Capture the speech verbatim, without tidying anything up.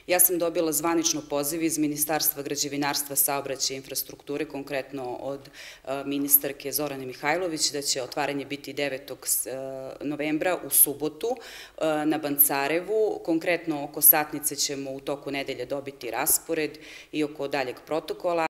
Ja sam dobila zvanično poziv iz Ministarstva građevinarstva, saobraćaja i infrastrukture, konkretno od ministarke Zorane Mihajlović, da će otvaranje biti devetog novembra u subotu na Bancarevu. Konkretno oko satnice ćemo u toku nedelje dobiti raspored i oko daljeg protokola.